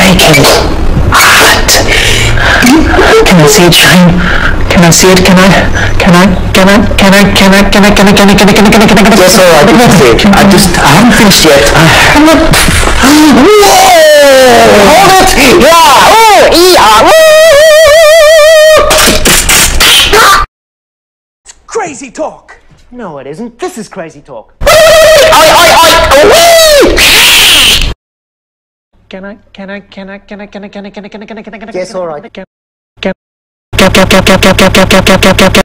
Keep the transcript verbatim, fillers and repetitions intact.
Making hot. Can I see it shine? Can I see it? Can I? Can I? Can I? Can I? Can I? Can I? Can I? Can I? Can I? Can I? Can I? Can I? Yes, all right. You can see it. I just, I haven't finished yet. Whoa! Hold it! Yeah! Oh! Yeah! Crazy talk! No, it isn't. This is crazy talk. I, I, I, Can I? Can I? Can I? Can I? Can I? Can I? Can I? Can I? Can I? Can I? Can I? Yes, all right. Can, can, can, can, can, can, can, can, can, can, can,